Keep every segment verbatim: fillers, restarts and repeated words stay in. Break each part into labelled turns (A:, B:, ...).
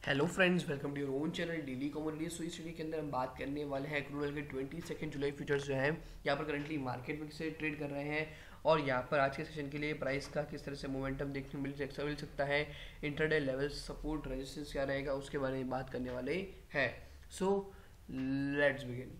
A: Hello friends, welcome to your own channel daily commodity. So इस video के अंदर हम बात करने वाले हैं क्रूड ऑयल के ट्वेंटी सेकेंड जुलाई फ्यूचर्स जो है यहाँ पर करंटली मार्केट में किसे ट्रेड कर रहे हैं और यहाँ पर आज के सेशन के लिए प्राइस का किस तरह से मोमेंटम देखने मिल मिल सकता है, इंटरडे लेवल सपोर्ट रेजिस्टेंस क्या रहेगा उसके बारे में बात करने वाले हैं। So let's begin.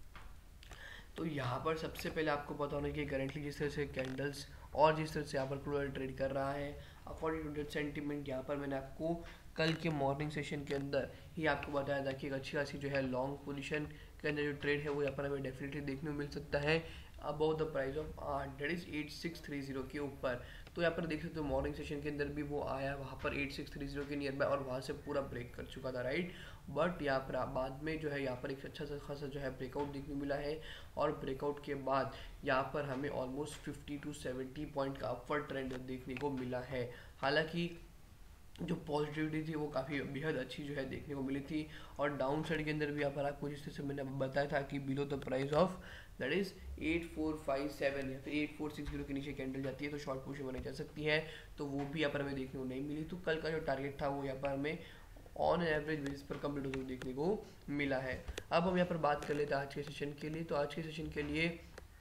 A: तो यहाँ पर सबसे पहले आपको पता होना कि करंटली जिस तरह से कैंडल्स और जिस तरह से यहाँ पर क्रूड ऑयल ट्रेड कर रहा है अकॉर्डिंग टू दैट सेंटीमेंट, यहाँ पर मैंने आपको कल के मॉर्निंग सेशन के अंदर ही आपको बताया था कि एक अच्छी खासी जो है लॉन्ग पोजीशन के अंदर जो ट्रेड है वो यहाँ पर हमें डेफिनेटली देखने को मिल सकता है about the price of that is at six three zero के ऊपर। तो यहाँ पर देख सकते हो मॉर्निंग सेशन के अंदर भी वो आया वहाँ पर एट सिक्स थ्री जीरो के नियर बाय और वहाँ से पूरा ब्रेक कर चुका था, राइट। बट यहाँ पर बाद में जो है यहाँ पर एक अच्छा सा खासा जो है ब्रेकआउट देखने को मिला है और ब्रेकआउट के बाद यहाँ पर हमें almost fifty two seventy point का अपवर्ड ट्रेंड देखने को मिला है। हालांकि जो पॉजिटिविटी थी वो काफ़ी बेहद अच्छी जो है देखने को मिली थी और डाउन साइड के अंदर भी यहाँ पर आपको जिस तरह से मैंने बताया था कि below the price of that is at four five seven या फिर एट फोर सिक्स जीरो के नीचे कैंडल जाती है तो शॉर्ट पोजीशन बनाई जा सकती है, तो वो भी यहाँ पर हमें देखने को नहीं मिली। तो कल का जो टारगेट था वो यहाँ पर हमें ऑन एवरेज बेसिस पर कंप्लीट होते हुए देखने को मिला है। अब हम यहाँ पर बात कर लेते हैं आज के सेशन के लिए। तो आज के सेशन के लिए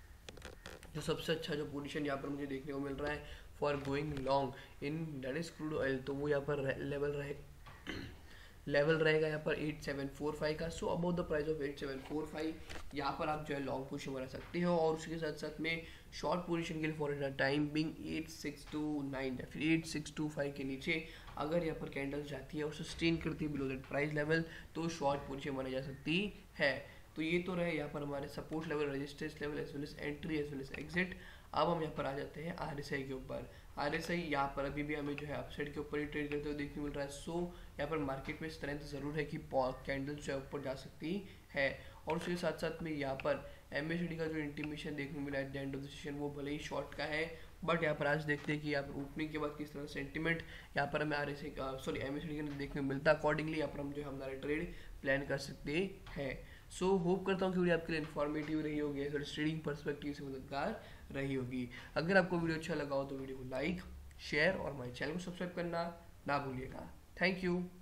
A: जो सबसे अच्छा जो पोजीशन यहाँ पर मुझे देखने को मिल रहा है for going long in that is crude oil, तो वो यहाँ पर लेवल रहे लेवल रहेगा यहाँ पर एट सेवन फोर फाइव का। So about the price of at seven four five यहाँ पर आप जो है लॉन्ग पोजीशन बना सकते हो और उसके साथ साथ में शॉर्ट पोजीशन के लिए for time being at six two nine या फिर एट सिक्स टू फाइव के नीचे अगर यहाँ पर कैंडल जाती है और सस्टेन करती है बिलो दैट प्राइस लेवल तो शॉर्ट पोजीशन बनाई जा सकती है। तो ये तो रहे यहाँ पर हमारे support level, resistance level as well as entry as well as exit. अब हम यहाँ पर आ जाते हैं आरएसआई के ऊपर। आरएसआई यहाँ पर अभी भी हमें जो है अपसाइड के ऊपर ही ट्रेड करते हुए देखने मिल रहा है। सो यहाँ पर मार्केट में स्ट्रेंथ जरूर है कि कैंडल जो है ऊपर जा सकती है और उसके साथ साथ में यहाँ पर एमएसडी का जो इंटीमेशन देखने मिला at the end of the session वो भले ही शॉर्ट का है बट यहाँ पर आज देखते हैं कि यहाँ पर ओपनिंग के बाद किस तरह सेंटिमेंट यहाँ पर हमें आरएसआई का सॉरी एमएसडी का देखने को मिलता है। अकॉर्डिंगली यहाँ पर हम जो है हमारा ट्रेड प्लान कर सकते हैं। सो so, होप करता हूँ कि वीडियो आपके लिए इन्फॉर्मेटिव रही होगी, ट्रेडिंग पर्सपेक्टिव से मददगार रही होगी। अगर आपको वीडियो अच्छा लगा हो तो वीडियो को लाइक शेयर और हमारे चैनल को सब्सक्राइब करना ना भूलिएगा। Thank you.